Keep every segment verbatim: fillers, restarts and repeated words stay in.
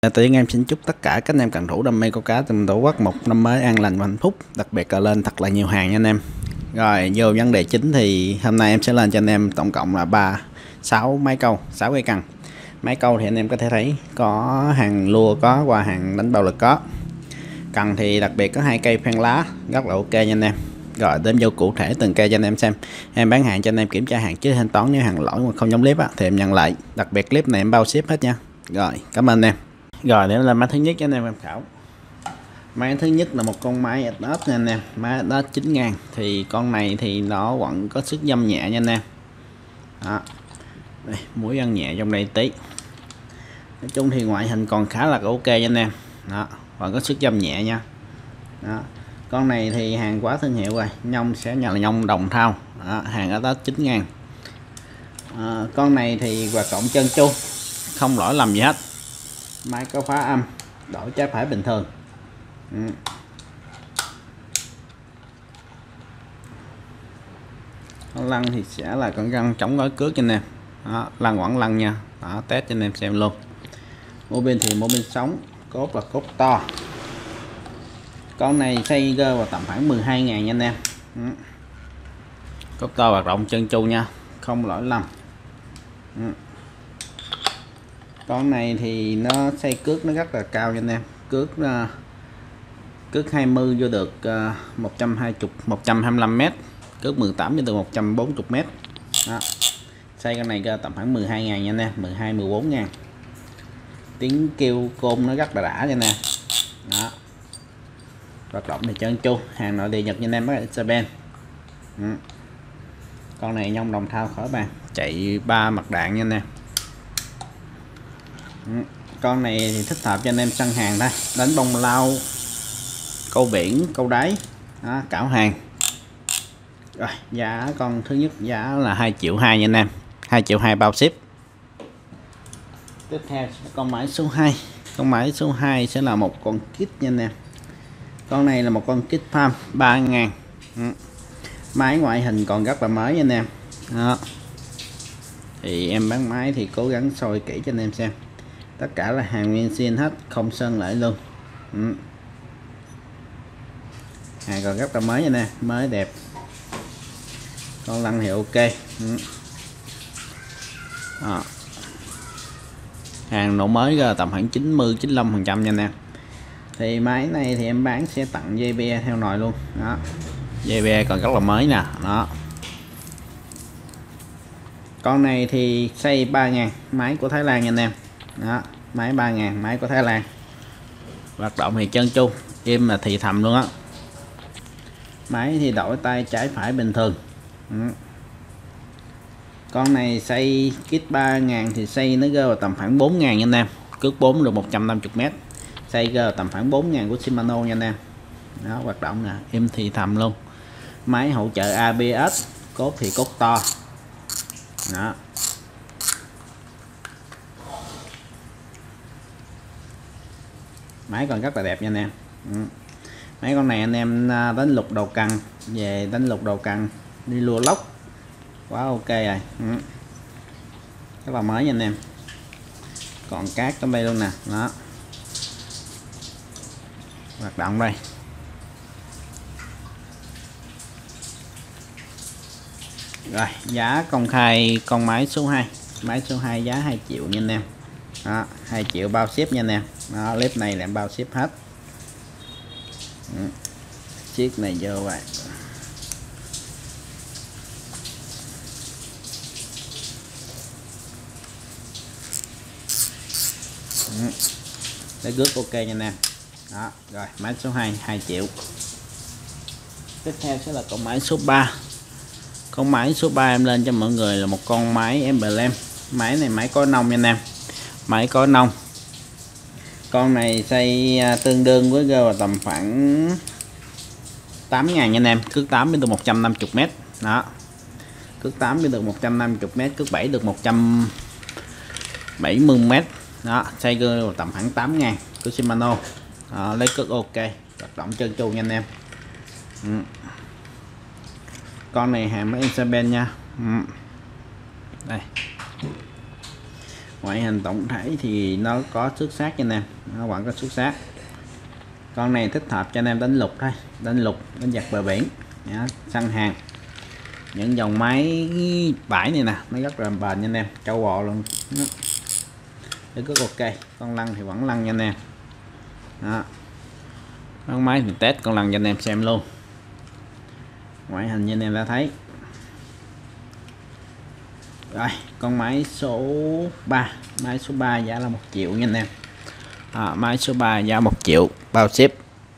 Đầu tiên em xin chúc tất cả các anh em cần thủ đam mê câu cá trên tổ quốc một năm mới an lành và hạnh phúc, đặc biệt là lên thật là nhiều hàng nha anh em. Rồi vô vấn đề chính thì hôm nay em sẽ lên cho anh em tổng cộng là ba sáu máy câu, sáu cây cần. Máy câu thì anh em có thể thấy có hàng lua có, qua hàng đánh bạo lực có. Cần thì đặc biệt có hai cây phan lá rất là ok nha anh em. Rồi đến vô cụ thể từng cây cho anh em xem. Em bán hàng cho anh em kiểm tra hàng chứ thanh toán, nếu hàng lỗi mà không giống clip á, thì em nhận lại. Đặc biệt clip này em bao ship hết nha. Rồi cảm ơn em. Rồi để là máy thứ nhất cho anh em tham khảo. Máy thứ nhất là một con máy Atos nha anh em, máy Atos chín ngàn. Thì con này thì nó vẫn có sức dâm nhẹ nha anh em. Đó. Đây, mũi ăn nhẹ trong đây tí. Nói chung thì ngoại hình còn khá là ok nha anh em. Đó, vẫn có sức dâm nhẹ nha. Đó. Con này thì hàng quá thương hiệu rồi, nhông sẽ nhận là nhông đồng thau. Đó, hàng Atos chín ngàn. À, con này thì hoạt động chân chu, không lỗi lầm gì hết. Máy có phá âm, đổi trái phải bình thường. Ừ. Lăn thì sẽ là con răng chống gói cước cho anh em. Đó, lăn quẳng lăn nha. Đó, test cho anh em xem luôn. Mô pin thì mô pin sống, cốt là cốt to. Con này xây gơ vào tầm khoảng mười hai ngàn nha anh em. Ừ. Cốt to hoạt động chân chu nha, không lỗi lầm. Ừ. Con này thì nó xây cước nó rất là cao nha anh em. Cước uh, cước hai mươi vô được uh, một trăm hai mươi, một trăm hai mươi lăm mét, cước mười tám vô được một trăm bốn mươi mét. Đó. Xây con này ra tầm khoảng mười hai ngàn nha anh em, mười hai mười bốn ngàn. Tiếng kêu côn nó rất là đã nha nè. Đó. Hoạt động thì trơn tru, hàng nội địa Nhật nha anh em, mới Japan. Ừ. Con này nhông đồng thau khỏi bàn, chạy ba mặt đạn nha anh em. Ừ. Con này thì thích hợp cho anh em săn hàng đây, đánh bông lau, câu biển, câu đáy. Đó, cảo hàng. Rồi giá con thứ nhất giá là hai triệu hai nha anh em, hai triệu hai bao ship. Tiếp theo con máy số hai. Con máy số hai sẽ là một con kit nha anh em. Con này là một con kit farm ba ngàn. Ừ. Máy ngoại hình còn rất là mới nha anh em. Đó. Thì em bán máy thì cố gắng soi kỹ cho anh em xem. Tất cả là hàng nguyên zin hết, không sơn lại luôn. Ừ. Hàng còn rất là mới nha nè, mới đẹp. Con lăn thì ok. Ừ. Đó. Hàng nổ mới ra tầm khoảng chín mươi chín mươi lăm phần trăm nha nè. Thì máy này thì em bán sẽ tặng dây be theo nồi luôn. Đó. Dây be còn rất là mới nè. Đó. Con này thì xây ba ngàn, máy của Thái Lan nha anh em. Đó, máy ba ngàn, máy của Thái Lan. Hoạt động thì chân chu, im là thì thầm luôn á. Máy thì đổi tay trái phải bình thường. Ừ. Con này xây kit ba ngàn thì xây nó rơi vào tầm khoảng bốn ngàn nha anh em. Cước bốn được một trăm năm mươi mét. Xây rơi vào tầm khoảng bốn ngàn của Shimano nha anh em. Đó, hoạt động nè, im thì thầm luôn. Máy hỗ trợ a bê ét, cốt thì cốt to. Đó. Máy còn rất là đẹp nha anh em. Ừ. Mấy con này anh em đánh lục đầu cần, về đánh lục đầu cần, đi lua lóc quá ok rồi. Ừ. Rất là mới nha anh em. Còn cát trong đây luôn nè. Đó. Hoạt động đây. Rồi giá công khai con máy số hai. Máy số hai giá hai triệu nha anh em. Đó, hai triệu bao ship nha anh em. Đó, clip này là bao ship hết. Ừ. Chiếc này vô vậy. Ừ. Để rước ok nha anh em. Đó, rồi máy số hai hai triệu. Tiếp theo sẽ là con máy số ba. Con máy số ba em lên cho mọi người là một con máy emblem. Máy này máy có nông nha anh em. Máy có nông. Con này xây tương đương với rơi vào tầm khoảng tám ngàn nha anh em. Cước tám đến được một trăm năm mươi mét. Đó. Cước tám đến được một trăm năm mươi mét, cước bảy được một trăm bảy mươi mét. Đó, xây rơi vào tầm khoảng tám ngàn của Shimano. Đó, lấy cước ok, hoạt động chân chu nha anh em. Ừ. Con này hàng máy Japan nha. Ừ. Đây. Ngoại hình tổng thể thì nó có xước sát cho anh em, nó vẫn có xước sát. Con này thích hợp cho anh em đánh lục thôi, đánh lục, đánh giặt bờ biển, đó, săn hàng. Những dòng máy bãi này nè nó rất là bền nha anh em, trâu bò luôn. Nó rất ok. Con lăn thì vẫn lăn nha anh em. Đó. Con máy thì test con lăn cho anh em xem luôn. Ngoại hình như anh em đã thấy. Rồi, con máy số ba, máy số ba giá là một triệu nha anh em. À, máy số ba giá một triệu bao ship.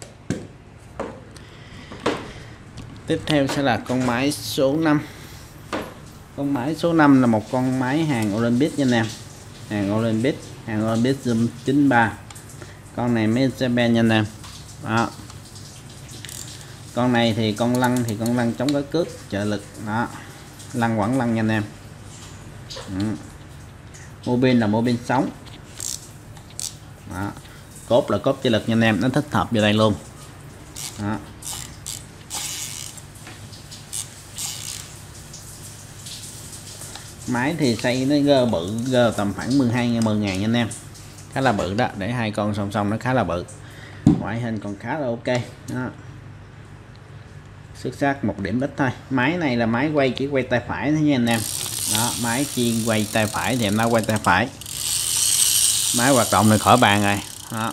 Tiếp theo sẽ là con máy số năm. Con máy số năm là một con máy hàng Olympic nha anh em. Hàng Olympic, hàng Olympic Zoom chín ba. Con này Mercedes nha anh em. Đó. Con này thì con lăn thì con lăn chống cái cước trợ lực đó, lăn quẳng lăn nha anh em. Ừ. Mô pin là mô pin sống đó. Cốt là cốt trợ lực nha anh em, nó thích hợp vào đây luôn đó. Máy thì xây nó gơ bự, gơ tầm khoảng mười hai mười ngàn nha anh em, khá là bự đó, để hai con song song nó khá là bự. Ngoại hình còn khá là ok đó. Xuất sắc một điểm ít thôi. Máy này là máy quay chỉ quay tay phải thôi nha anh em. Đó, máy chuyên quay tay phải thì em nó quay tay phải. Máy hoạt động thì khỏi bàn rồi. Đó.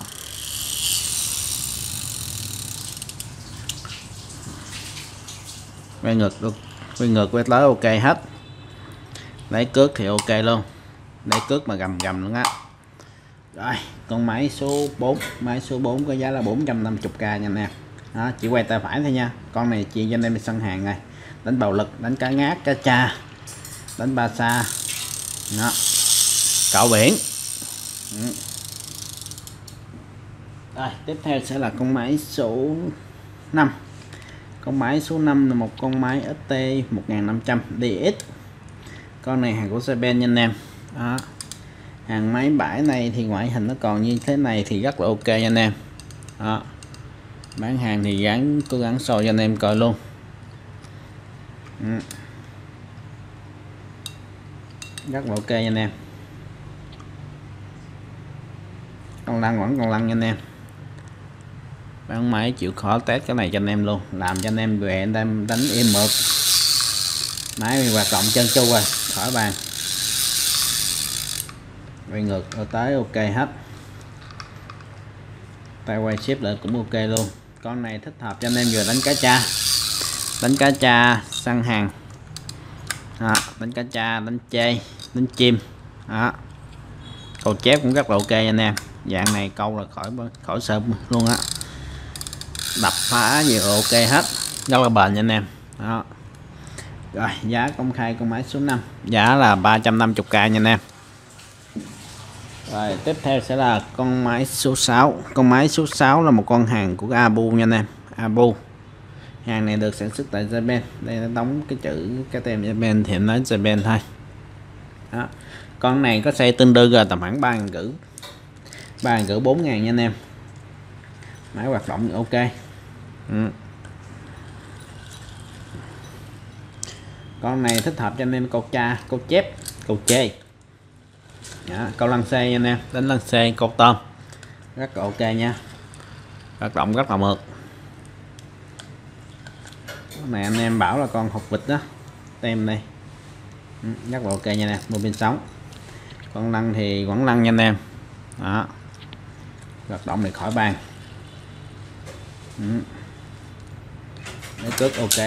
Quay ngược được, quay ngược quay tới ok hết. Lấy cước thì ok luôn. Lấy cước mà gầm gầm luôn á. Rồi, con máy số bốn, máy số bốn có giá là bốn trăm năm mươi k nha anh em. Đó, chỉ quay tay phải thôi nha. Con này chuyên cho anh em đi săn hàng này, đánh bầu lực, đánh cá ngát, cá tra, đánh ba sa, đó, cạo biển. Ừ. Rồi, tiếp theo sẽ là con máy số năm. Con máy số năm là một con máy ét tê một nghìn năm trăm đê ích. Con này hàng của Japan nha anh em. Đó. Hàng máy bãi này thì ngoại hình nó còn như thế này thì rất là ok nha anh em. Đó. Bán hàng thì gắn cố gắng soi cho anh em coi luôn. Ừ. Rất là ok nha anh em. Con lăn vẫn còn lăn nha anh em. Bán máy chịu khó test cái này cho anh em luôn, làm cho anh em về anh em đánh im mượt. Máy hoạt động chân chu rồi, khỏi bàn. Quay ngược ở tới ok hết. Tay quay ship lại cũng ok luôn. Con này thích hợp cho anh em vừa đánh cá tra, đánh cá tra, săn hàng. Đó, đánh cá tra, đánh chê, đánh chim. Đó. Câu chép cũng rất là ok anh em. Dạng này câu là khỏi khỏi sợ luôn á. Đập phá gì ok hết, rất là bền nha anh em. Đó. Rồi, giá công khai con máy số năm giá là ba trăm năm mươi k nha anh em. Rồi, tiếp theo sẽ là con máy số sáu. Con máy số sáu là một con hàng của Abu nha anh em. Abu. Hàng này được sản xuất tại Japan. Đây nó đóng cái chữ cái tem Japan thì nói Japan thôi. Đó. Con này có xe tương đương tầm khoảng ba ngàn rưỡi. ba ngàn rưỡi bốn ngàn nha anh em. Máy hoạt động ok. Ừ. Con này thích hợp cho anh em câu tra, câu chép, câu chê. Đó, câu lăng xê nha anh em, đánh lăng xê, câu tôm rất là ok nha, hoạt động rất là mượt. Con này anh em bảo là con hột vịt đó, tem đây. Ừ, rất là ok nha nè, mô pin sống. Con lăng thì vẫn lăng nha anh em. Đó, hoạt động thì khỏi bàn. Ừ. Lấy cước ok.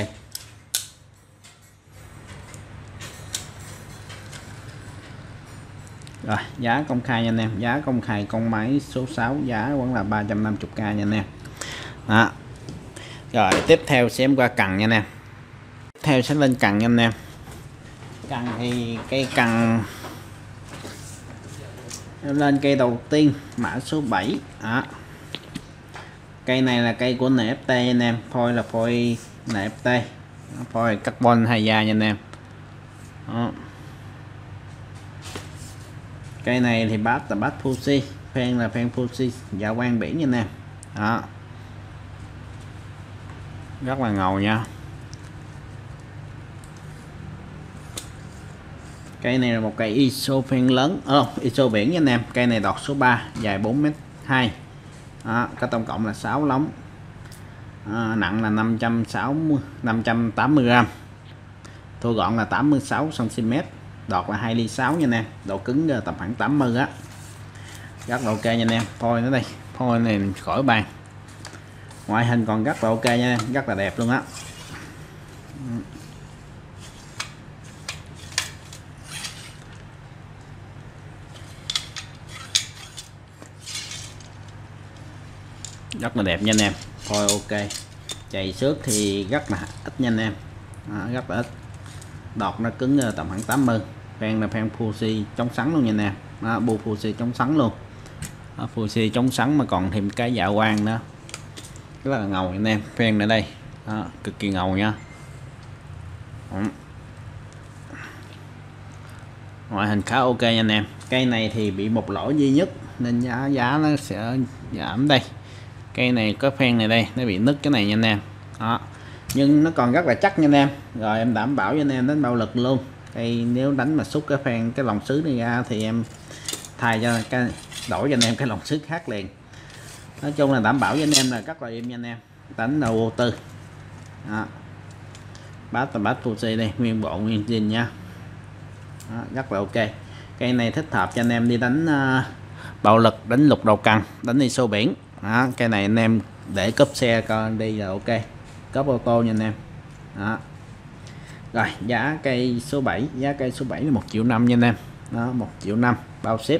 Rồi, giá công khai nha anh em, giá công khai con máy số sáu giá vẫn là ba trăm năm mươi k nha anh em. Đó. Rồi, tiếp theo xem qua cần nha anh em. Tiếp theo sẽ lên cần nha anh em. Cần thì cây cần lên cây đầu tiên mã số bảy. Đó. Cây này là cây của en ép tê anh em, phôi là phôi en ép tê, phôi carbon hai da nha anh em. Đó. Cây này thì bát là bát Fuji, phen là phen Fuji dạ quang biển nha anh em. Đó, rất là ngầu nha. Cây này là một cây iso phen lớn, oh, iso biển nha anh em. Cây này đọt số ba, dài bốn mét hai. Đó, có tổng cộng là sáu lóng. À, nặng là năm trăm sáu mươi năm trăm tám mươi gram. Thô gọn là tám mươi sáu xăng ti mét. Đọt là hai ly sáu nha anh em. Độ cứng tầm khoảng tám mươi á. Rất là ok nha anh em. Phôi nó đây, phôi này khỏi bàn. Ngoại hình còn rất là ok nha anh em, rất là đẹp luôn á. Rất là đẹp nha anh em. Phôi ok. Chạy xước thì rất là ít nha anh em. Đó, rất là ít. Đọt nó cứng tầm khoảng tám mươi. Phen là phen Fuji chống sắn luôn nha anh em. Đó, bu Fuji chống sắn luôn. Đó, Fuji chống sắn mà còn thêm cái dạ quang nữa, rất là ngầu anh em. Phen ở đây. Đó, cực kỳ ngầu nha. Đó. Ngoại hình khá ok nha anh em. Cây này thì bị một lỗi duy nhất nên giá giá nó sẽ giảm đây. Cây này có phen này đây, nó bị nứt cái này nha anh em. Đó, nhưng nó còn rất là chắc nha anh em. Rồi em đảm bảo cho anh em đánh bạo lực luôn. Cây nếu đánh mà xúc cái phen cái lồng sứ này ra thì em thay cho cái đổi cho anh em cái lồng sứ khác liền. Nói chung là đảm bảo với anh em là rất là êm nha anh em. Đánh đầu ô tư. Đó. Bát là bát Fuji đây, nguyên bộ nguyên zin nha. Đó, rất là ok. Cây này thích hợp cho anh em đi đánh uh, bạo lực, đánh lục đầu cần, đánh đi sâu biển. Đó, cây này anh em để cốp xe con đi là ok. Cốp ô tô nha anh em. Đó. Rồi giá cây số bảy, giá cây số bảy là một triệu năm nha anh em. Đó, một triệu năm bao ship.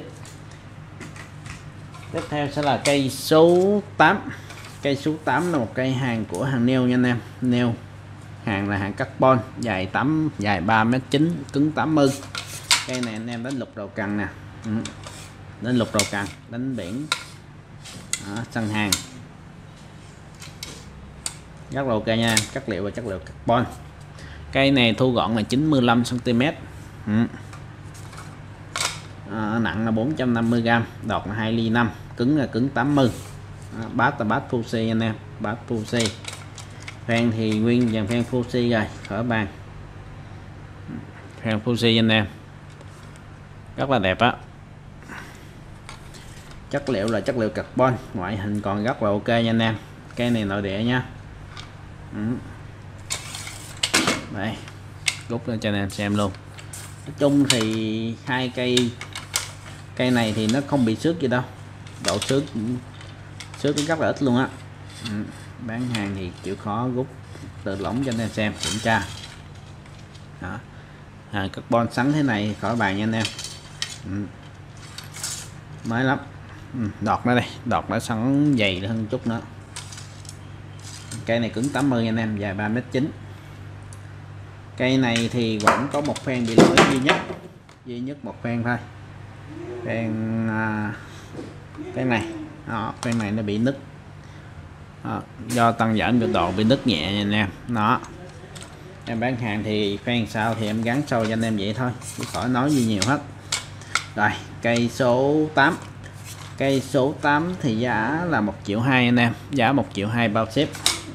Tiếp theo sẽ là cây số tám. Cây số tám là một cây hàng của hàng neo nha anh em. Neo hàng là hàng carbon, dài tám, dài ba mét chín, cứng tám mươi. Cây này anh em đánh lục đầu cần nè. Ừ. Đánh lục đầu cần, đánh biển. Đó, săn hàng. Rất là ok nha, chất liệu và chất liệu carbon. Cây này thu gọn là chín mươi lăm xăng ti mét. Ừ. À, nặng là bốn trăm năm mươi gram, đọt là hai ly năm, cứng là cứng tám mươi. À, bát là bát Fuji anh em, bát Fuji. Phen thì nguyên dàn phen Fuji rồi, khỏi bàn. Phen Fuji anh em. Rất là đẹp á. Chất liệu là chất liệu carbon, ngoại hình còn rất là ok nha anh em. Cây này nội địa nha. Ừ. Đây, rút lên cho anh em xem luôn. Nói chung thì hai cây cây này thì nó không bị xước gì đâu, độ xước xước rất là ít luôn á. Ừ. Bán hàng thì chịu khó rút từ lỏng cho anh em xem kiểm tra. Đó. À, carbon sắn thế này khỏi bàn nha anh em. Ừ. Mới lắm. Ừ. Đọt nó đây, đọt nó sắn dày hơn chút nữa. Cây này cứng tám mươi nha anh em, dài ba mét chín. Cây này thì vẫn có một phen bị lỗi duy nhất, duy nhất một phen thôi. Phen à, cái này, đó, phen này nó bị nứt. Đó, do tăng giảm nhiệt độ bị nứt nhẹ nha anh em. Đó. Em bán hàng thì phen sao thì em gắn sâu cho anh em vậy thôi, chứ khỏi nói gì nhiều hết. Rồi, cây số tám. Cây số tám thì giá là một triệu hai anh em, giá một triệu hai bao ship.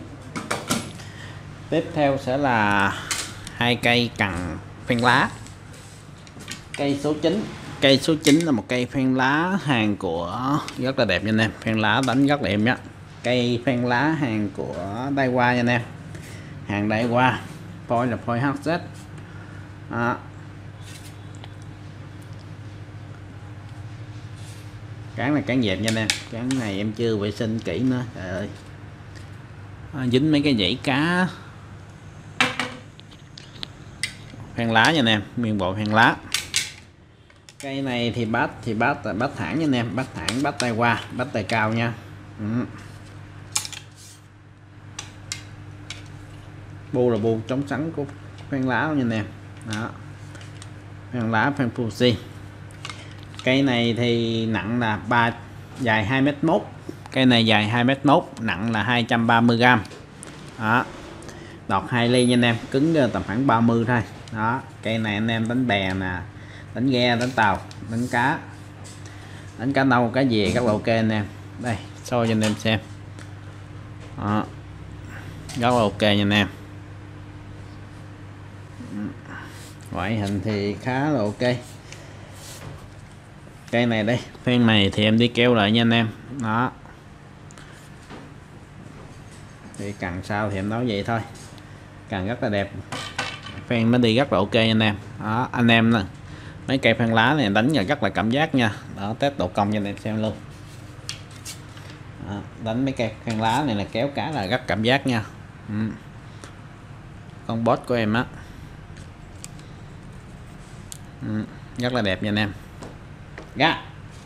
Tiếp theo sẽ là hai cây cần phen lá. Cây số chín. Cây số chín là một cây phen lá hàng của rất là đẹp nha anh em, phen lá đánh rất là êm nhá. Cây phen lá hàng của Daiwa nha anh em. Hàng Daiwa. Phôi là phôi hát dét. Đó. Cán này cán dẹp nha anh em. Cán này em chưa vệ sinh kỹ nữa. Trời ơi. À, dính mấy cái dãy cá. Phen lá nha anh em, nguyên bộ phen lá. Cây này thì bát thì bát là bát thẳng nha anh em, bát thẳng, bát tay qua, bát tay cao nha. Ừ. Bu là bu chống sắn của phen lá nha anh em. Đó. Phen lá phen Fuji. Cây này thì nặng là ba, dài hai mét một. Cây này dài hai mét một, nặng là hai trăm ba mươi gram. Đó. Đọt hai ly nha anh em, cứng tầm khoảng ba mươi thôi. Đó, cây này anh em đánh bè nè, đánh ghe, đánh tàu, đánh cá, đánh cá nâu, cá gì rất là ok anh em. Đây, soi cho anh em xem. Đó. Rất là ok nha anh em. ngoại hình thì khá là ok. Cây này đây, phen này thì em đi keo lại nha anh em. Đó, thì càng sau thì em nói vậy thôi, càng rất là đẹp, phen nó đi rất là ok anh em. Đó, anh em nè, mấy cây phen lá này đánh là rất là cảm giác nha. Đó, test độ cong cho anh em xem luôn. Đó, đánh mấy cây phen lá này là kéo cá là rất cảm giác nha. Ừ. Con boss của em á, ừ, rất là đẹp nha anh em. Dạ.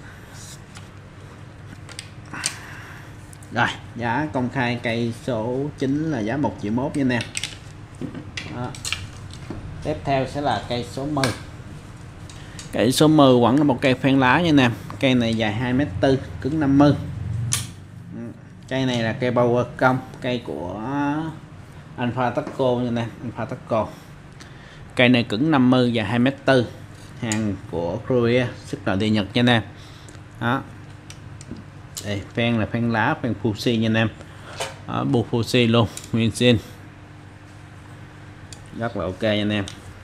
Rồi, giá công khai cây số chín là giá một triệu mốt nha anh em. Đó. Tiếp theo sẽ là cây số mười. Cây số mười vẫn là một cây phen lá nha anh em. Cây này dài hai mét tư, cứng năm mươi. Cây này là cây power công, cây của Alpha Taco nha anh em, Alpha Taco. Cây này cứng năm mươi, dài hai mét tư, hàng của Korea, xuất khẩu đi Nhật nha anh em. Đó. Đây, phen là phen lá, phen Fuji nha anh em. Đó, bu Fuji luôn, nguyên zin. Rất là ok nha anh em.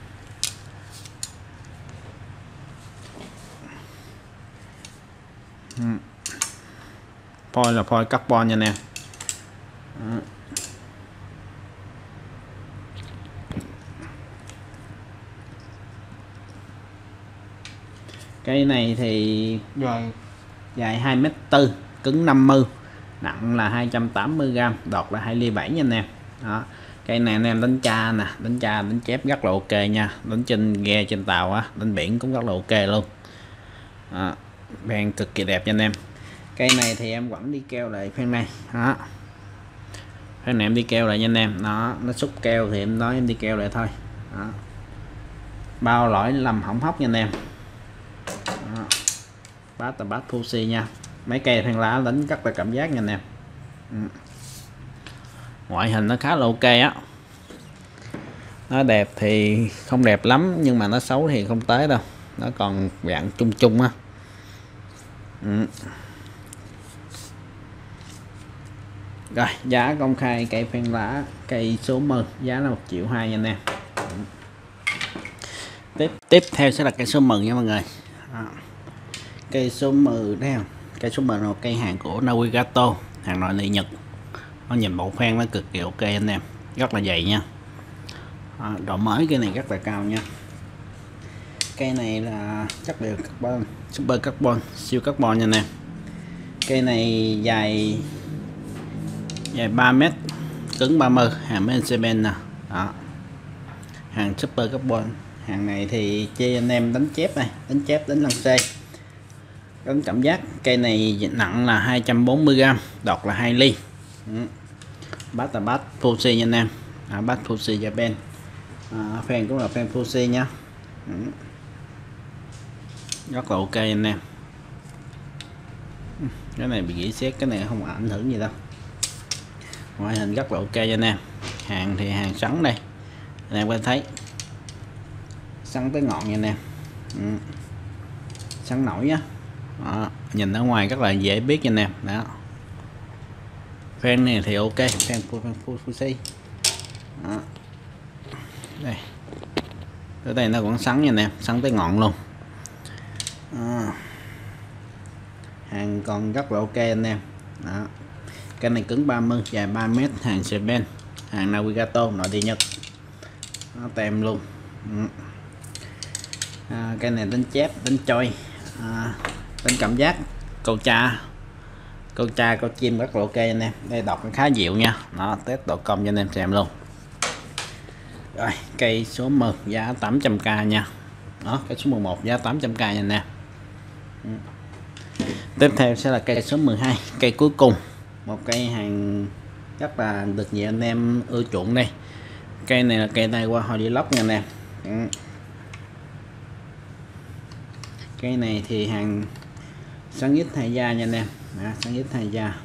Phôi là phôi carbon nha anh em. Đó. Cây này thì rồi dài hai mét tư, cứng năm mươi, nặng là hai trăm tám mươi gam, đọt là hai ly bảy nha anh em. Đó. Cây này anh em đánh cha nè, đánh cha đánh chép rất là ok nha, đánh trên ghe trên tàu á, đánh biển cũng rất là ok luôn. Đó. Phen cực kỳ đẹp nha anh em. Cây này thì em vẫn đi keo lại phen này. Đó. Phen này em đi keo lại nha anh em. Đó, nó xúc keo thì em nói em đi keo lại thôi. Đó. Bao lỗi làm hỏng hóc nha anh em. Đó. Bát là bát Fuji nha. Mấy cây phen lá đánh rất là cảm giác nha anh em. Ừ. Ngoại hình nó khá là ok á. Nó đẹp thì không đẹp lắm, nhưng mà nó xấu thì không tới đâu, nó còn dạng chung chung á. Ừ. Rồi, giá công khai cây phen lá cây số mười giá là một triệu hai nha anh em. Tiếp tiếp theo sẽ là cây số mười nha mọi người. Đó. Cây số mười đây không? Cây số mười là một cây hàng của Navigato, hàng nội địa Nhật. Nó nhìn bộ phen nó cực kỳ ok anh em, rất là dày nha. Đó, độ mới cây này rất là cao nha. Cây này là chất liệu carbon, super carbon, siêu carbon nha anh em. Cây này dài dài ba mét, cứng ba mươi, hàng Mercedes nè. Đó. Hàng super carbon. Hàng này thì chê anh em đánh chép này, đánh chép đánh lăng xê. Đánh cảm giác. Cây này nặng là hai trăm bốn mươi gam, đọt là hai ly. Ừ. Bát là bát Fuji nha anh em. À, bát Fuji Japan. À, phen cũng là phen Fuji nha. Ừ. Rất là ok anh em. Cái này bị gỉ xét, cái này không ảnh hưởng gì đâu. Ngoại hình rất là ok cho anh em. Hàng thì hàng sắn đây, anh em có thấy sắn tới ngọn nha anh em. Ừ. Sắn nổi nhá. Đó. Nhìn ở ngoài rất là dễ biết nha anh em. Đó, phen này thì ok, phen Fuji. Đó. Đây, ở đây nó cũng sắn nha anh em, sắn tới ngọn luôn. À, hàng còn rất là ok anh em. Đó. Cái này cứng ba mươi, dài ba mét, hàng Japan, hàng Navigato, nội địa Nhật. Nó tem luôn. Ừ. À, cái này đánh chép, đánh trôi, à, đánh cảm giác, câu cha, câu cha, câu chim rất là ok anh em. Đây đọc khá dịu nha. Nó test độ cong cho anh em xem luôn. Rồi, cây số mười giá tám trăm k nha. Đó, cây số mười một giá tám trăm k nha anh em. Ừ. Tiếp theo sẽ là cây số mười hai, cây cuối cùng, một cây hàng rất là được nhiều anh em ưa chuộng đây. Cây này là cây này qua Holy Lock nha anh em. Ừ. Cây này thì hàng sáng ít hai da nha anh em. Đó, sáng ít hai da,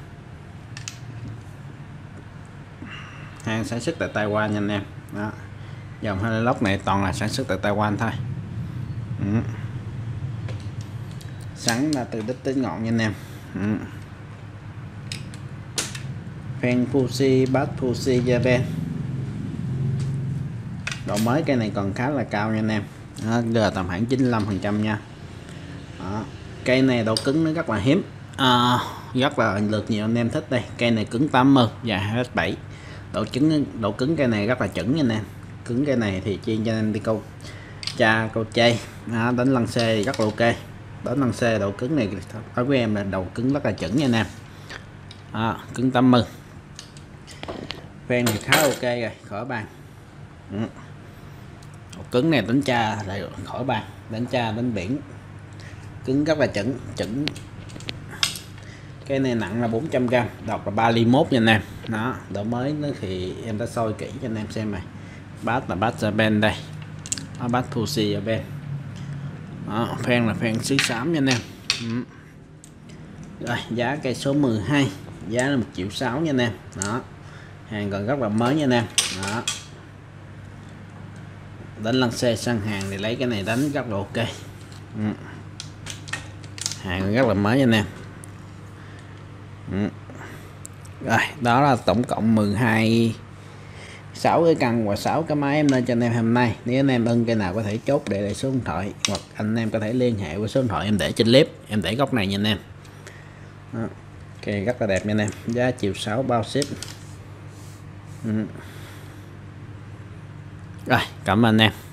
hàng sản xuất tại Taiwan nha anh em. Đó, dòng Holy Lock này toàn là sản xuất tại Taiwan thôi. Ừ. Sắn là từ đít tới ngọn nha anh em. Ừ. Phen Fuji, bát Fuji Japan. độ mới cây này còn khá là cao nha anh em. Đó, giờ tầm khoảng chín mươi lăm phần trăm nha. Đó. Cây này độ cứng nó rất là hiếm, à, rất là lượt nhiều anh em thích. Đây cây này cứng tám mươi và hai ét bảy, độ cứng độ cứng cây này rất là chuẩn nha anh em. Cứng cây này thì chuyên cho anh em đi câu cha câu chay. Đó, đánh lăng xê thì rất là ok. Đánh lăng xê độ cứng này đối với em là đầu cứng rất là chuẩn nha anh em. Đó, cứng tám mươi, phen thì khá ok rồi, khỏi bàn. Ừ. Độ cứng này đánh cha lại khỏi bàn, đánh cha đánh biển cứng rất là chuẩn chuẩn. Cái này nặng là bốn trăm gam, đọc là ba ly mốt nha anh em. Đó, độ mới nó thì em đã soi kỹ cho anh em xem này. Bát là bát Japan đây, đó, bát Fuji Japan. Đó, phen là phen xứ xám nha anh em. Ừ. Rồi giá cây số mười hai, giá là một triệu sáu nha anh em. Đó, hàng còn rất là mới nha anh em. Đó, đánh lăng xê săn hàng thì lấy cái này đánh rất là ok. Ừ. Hàng rất là mới nha anh em. Ừ. Rồi đó là tổng cộng mười hai, sáu cái căn và sáu cái máy em lên cho anh em hôm nay. Nếu anh em ưng cái nào có thể chốt để lại số điện thoại, hoặc anh em có thể liên hệ với số điện thoại em để trên clip, em để góc này nha anh em. Đó. Ok, rất là đẹp nha anh em, giá chiều sáu bao ship. Ừ. Rồi cảm ơn anh em.